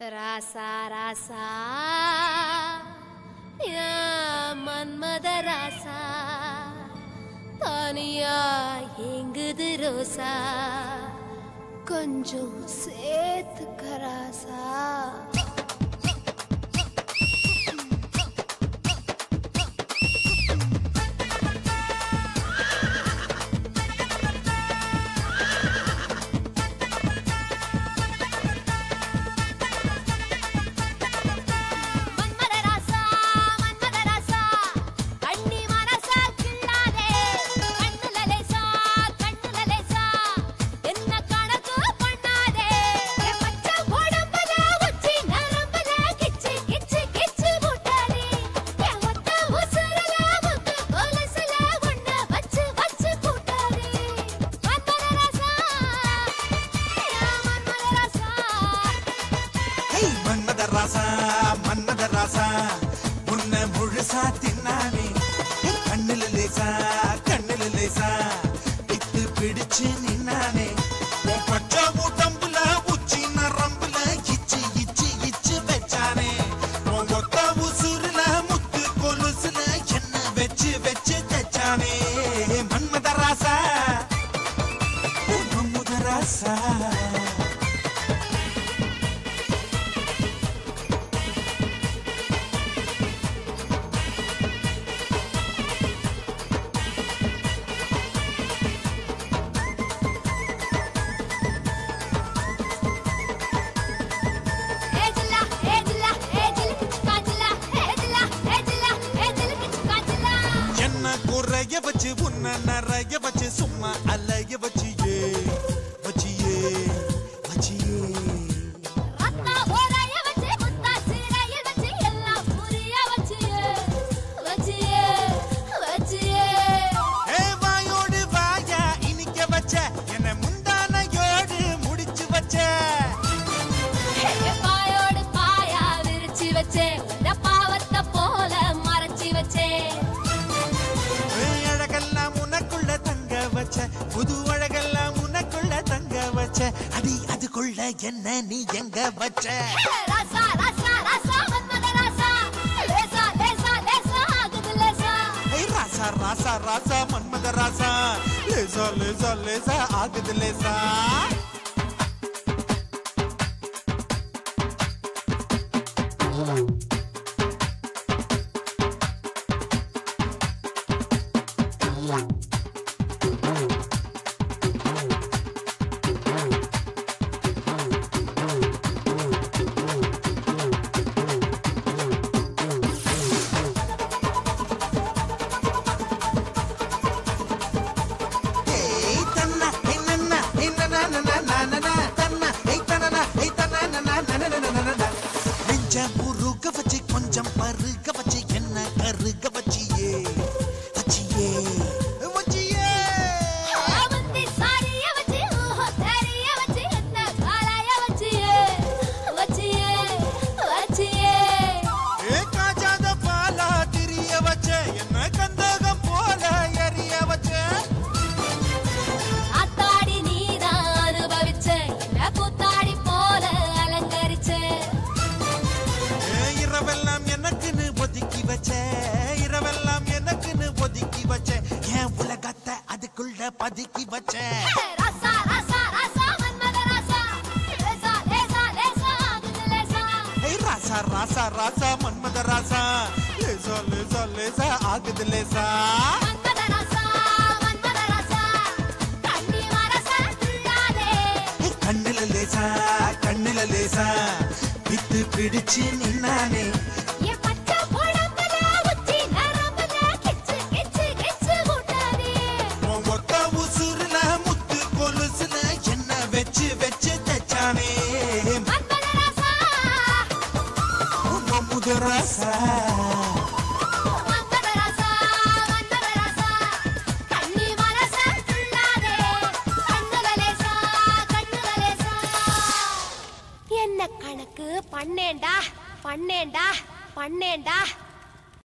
ராசா ராசா யா மன்மத ராசா தானியா எங்குது ரோசா கொஞ்சம் சேர்த்துக்க ராசா மன்மத ராசா உன்னை முழுசா தின்னானே கண்ணில லேசா பித்து பிடிச்சு நின்னானே பச்சை உடம்புல உச்சி நரம்புல இச்சு இச்சு இச்சு வச்சானே ஒத்த உசுருல முத்து கொலுசுல என்ன வச்சு வச்சு தச்சானே மன்மத ராசா மன்மத ராசா குறைய வச்சு உன்ன நிறைய வச்சு சும்மா அலைய வச்சியே வச்சியே வச்சியே ரத்னா ஓரைய வச்சு முத்தா சீரைய வச்சு எல்லாம் புரிய வச்சியே வச்சியே வச்சியே ஏ வாயோடு வாயா இனிக்க வச்ச என்ன முந்தானையோடு முடிச்சு வச்ச ஏ பாயோடு பாயா விரிச்சு வச்சே உன்ன பாவத்தை போல மறைச்சு வச்சே புது அழகெல்லாம் உனக்குள்ள தங்க வச்ச அடி அதுக்குள்ள என்ன நீ எங்க வச்ச ராசா ராசா ராசா மன்மத ராசா லேசா லேசா லேசா ஆகுது லேசா ராசா ராசா ராசா மன்மத ராசா லேசா லேசா லேசா ஆகுது லேசா முருக வச்சு கொஞ்சம் பருக வச்சு என்ன கருக வச்சியே வச்சியே வச்சியே ஆவந்தி சாரிய வச்சு ஓ தெரிய வச்சு என்ன காலாய வச்சியே வச்சியே வச்சியே ஏ காஜாத பாலா திரிய வச்ச என்ன கந்தகம் போல எரிய வச்ச அத்தாடி நீதான் அனுபவிச்ச என்ன கூத்தாடி போல அலங்கரிச்ச இரவெல்லாம் எனக்குன்னு ஒதுக்கி வச்ச இரவெல்லாம் எனக்குன்னு ஒதுக்கி வச்ச என் உலகத்தை அதுக்குள்ள பதுக்கி வச்ச ராசா ராசா ராசா மன்மத ராசா லேசா லேசா லேசா ஆகுது லேசா ராசா ராசா ராசா மன்மத ராசா லேசா லேசா லேசா ஆகுது லேசா மன்மத ராசா கண்ணி மரசா துள்ளாதே கண்ணில லேசா பித்து பிடிச்சு நின்னானே ஏ பச்சை உடம்புல உச்சி நரம்புல கிச்சு கிச்சு கிச்சு ஊட்டாதே ஒத்த உசுருல முத்து கொலுசுல என்ன வச்சு வச்சு தச்சானே மன்மத ராசா மன்மத ராசா மன்மத ராசா கண்ணி மரசா துள்ளாதே கண்ணுல லேசா என்ன கணக்கு பண்ணேண்டா